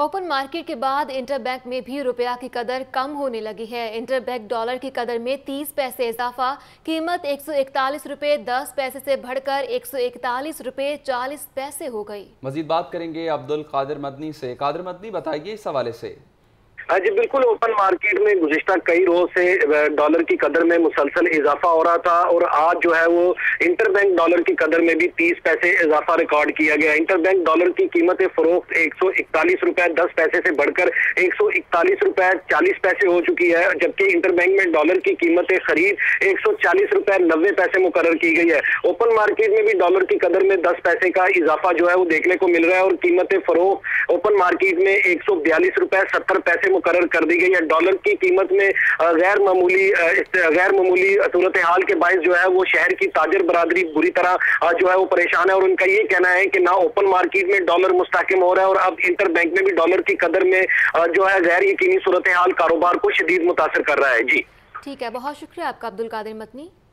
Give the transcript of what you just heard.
Open market के बाद interbank में भी रुपया की कदर कम होने लगी है। इंटरबैंक डॉलर की कदर में 30 पैसे इजाफा, कीमत 141 रुपये 10 पैसे से बढ़कर 141 रुपये 40 पैसे हो गई। मजीद बात करेंगे अब्दुल कादिर मदनी से। कादिर मदनी, बताइए इस हवाले से। जी बिल्कुल, ओपन मार्केट में गुज़िश्ता कई रोज से डॉलर की कदर में मुसलसल इजाफा हो रहा था और आज जो है वो इंटरबैंक डॉलर की कदर में भी 30 पैसे इजाफा रिकॉर्ड किया गया। इंटरबैंक डॉलर की कीमत फरोख्त 141 रुपए 10 पैसे से बढ़कर 141 रुपए 40 पैसे हो चुकी है, जबकि इंटरबैंक में डॉलर की कीमत खरीद 140 रुपए 90 पैसे मुकर्रर की गई है। ओपन मार्केट में भी डॉलर की कदर में 10 पैसे का इजाफा जो है वो देखने को मिल रहा है और कीमत फरोख्त ओपन मार्केट में 142 रुपए 70 पैसे मुकर्रर कर दी गई है। डॉलर की कीमत में गैर मामूली सूरत हाल के बायस जो है वो शहर की ताजर बरादरी बुरी तरह जो है वो परेशान है और उनका ये कहना है कि ना ओपन मार्केट में डॉलर मुस्तहकम हो रहा है और अब इंटरबैंक में भी डॉलर की कदर में जो है गैर यकीनी सूरत हाल कारोबार को शदीद मुतासर कर रहा है। जी ठीक है, बहुत शुक्रिया आपका अब्दुल कादिर मदनी।